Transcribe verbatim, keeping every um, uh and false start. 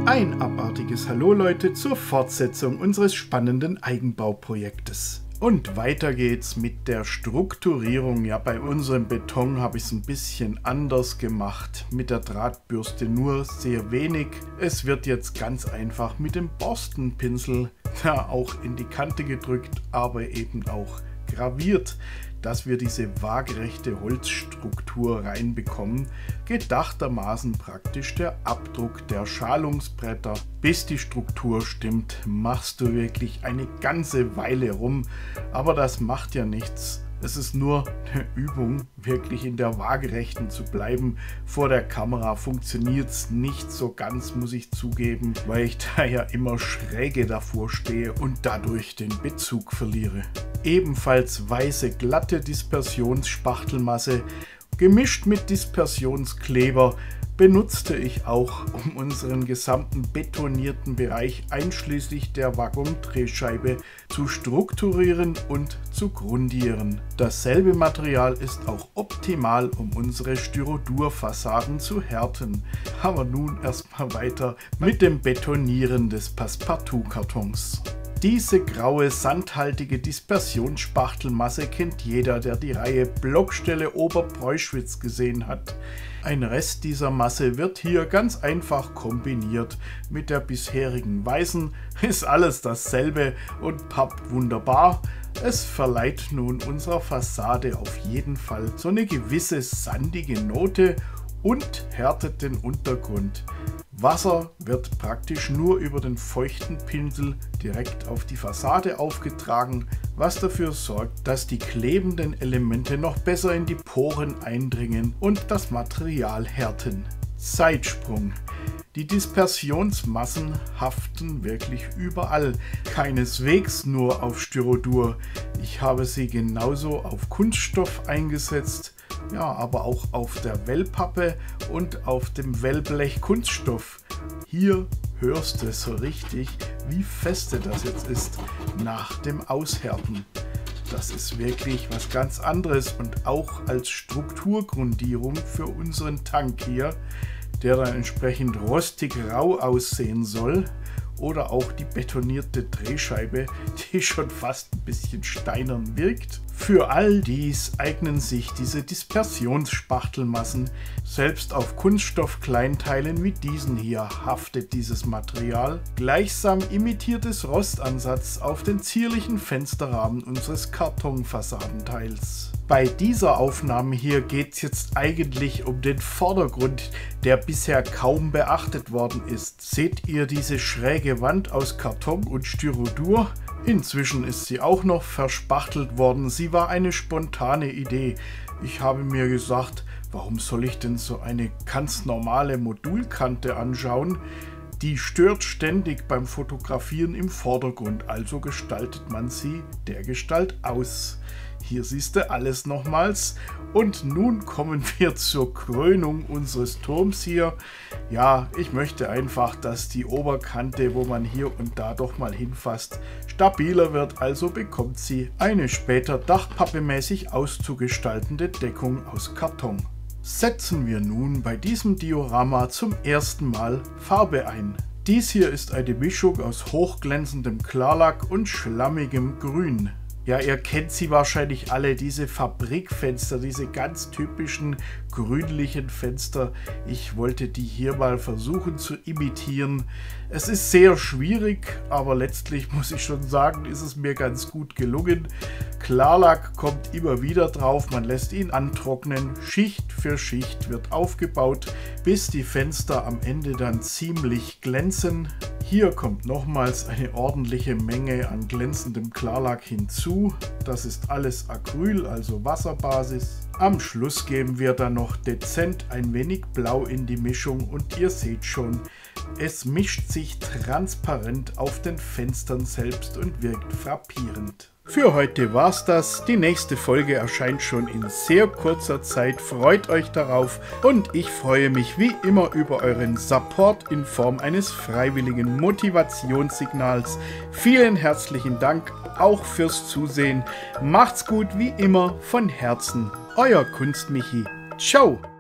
Ein abartiges Hallo Leute zur Fortsetzung unseres spannenden Eigenbauprojektes. Und weiter geht's mit der Strukturierung. Ja, bei unserem Beton habe ich es ein bisschen anders gemacht. Mit der Drahtbürste nur sehr wenig. Es wird jetzt ganz einfach mit dem Borstenpinsel ja, auch in die Kante gedrückt, aber eben auch graviert, dass wir diese waagerechte Holzstruktur reinbekommen. Gedachtermaßen praktisch der Abdruck der Schalungsbretter. Bis die Struktur stimmt, machst du wirklich eine ganze Weile rum, aber das macht ja nichts. Es ist nur eine Übung, wirklich in der Waagerechten zu bleiben. Vor der Kamera funktioniert es nicht so ganz, muss ich zugeben, weil ich da ja immer schräge davor stehe und dadurch den Bezug verliere. Ebenfalls weiße, glatte Dispersionsspachtelmasse, gemischt mit Dispersionskleber, benutzte ich auch, um unseren gesamten betonierten Bereich einschließlich der Waggondrehscheibe zu strukturieren und zu grundieren. Dasselbe Material ist auch optimal, um unsere Styrodur-Fassaden zu härten. Aber nun erstmal weiter mit dem Betonieren des Passepartout-Kartons. Diese graue, sandhaltige Dispersionsspachtelmasse kennt jeder, der die Reihe Blockstelle Oberpreuschwitz gesehen hat. Ein Rest dieser Masse wird hier ganz einfach kombiniert mit der bisherigen weißen, ist alles dasselbe und pappt wunderbar. Es verleiht nun unserer Fassade auf jeden Fall so eine gewisse sandige Note und härtet den Untergrund. Wasser wird praktisch nur über den feuchten Pinsel direkt auf die Fassade aufgetragen, was dafür sorgt, dass die klebenden Elemente noch besser in die Poren eindringen und das Material härten. Zeitsprung. Die Dispersionsmassen haften wirklich überall, keineswegs nur auf Styrodur. Ich habe sie genauso auf Kunststoff eingesetzt, ja, aber auch auf der Wellpappe und auf dem Wellblech Kunststoff. Hier hörst du so richtig, wie feste das jetzt ist nach dem Aushärten. Das ist wirklich was ganz anderes und auch als Strukturgrundierung für unseren Tank hier, der dann entsprechend rostig rau aussehen soll. Oder auch die betonierte Drehscheibe, die schon fast ein bisschen steinern wirkt. Für all dies eignen sich diese Dispersionsspachtelmassen. Selbst auf Kunststoffkleinteilen wie diesen hier haftet dieses Material. Gleichsam imitiert es Rostansatz auf den zierlichen Fensterrahmen unseres Kartonfassadenteils. Bei dieser Aufnahme hier geht es jetzt eigentlich um den Vordergrund, der bisher kaum beachtet worden ist. Seht ihr diese schräge Wand aus Karton und Styrodur? Inzwischen ist sie auch noch verspachtelt worden. Sie war eine spontane Idee. Ich habe mir gesagt, warum soll ich denn so eine ganz normale Modulkante anschauen? Die stört ständig beim Fotografieren im Vordergrund, also gestaltet man sie dergestalt aus. Hier siehst du alles nochmals. Und nun kommen wir zur Krönung unseres Turms hier. Ja, ich möchte einfach, dass die Oberkante, wo man hier und da doch mal hinfasst, stabiler wird. Also bekommt sie eine später dachpappemäßig auszugestaltende Deckung aus Karton. Setzen wir nun bei diesem Diorama zum ersten Mal Farbe ein. Dies hier ist eine Mischung aus hochglänzendem Klarlack und schlammigem Grün. Ja, ihr kennt sie wahrscheinlich alle, diese Fabrikfenster, diese ganz typischen grünlichen Fenster. Ich wollte die hier mal versuchen zu imitieren. Es ist sehr schwierig, aber letztlich muss ich schon sagen, ist es mir ganz gut gelungen. Klarlack kommt immer wieder drauf, man lässt ihn antrocknen. Schicht für Schicht wird aufgebaut, bis die Fenster am Ende dann ziemlich glänzen. Hier kommt nochmals eine ordentliche Menge an glänzendem Klarlack hinzu. Das ist alles Acryl, also Wasserbasis. Am Schluss geben wir dann noch dezent ein wenig Blau in die Mischung und ihr seht schon, es mischt sich transparent auf den Fenstern selbst und wirkt frappierend. Für heute war's das. Die nächste Folge erscheint schon in sehr kurzer Zeit. Freut euch darauf und ich freue mich wie immer über euren Support in Form eines freiwilligen Motivationssignals. Vielen herzlichen Dank auch fürs Zusehen. Macht's gut wie immer von Herzen. Euer Kunstmichi. Ciao!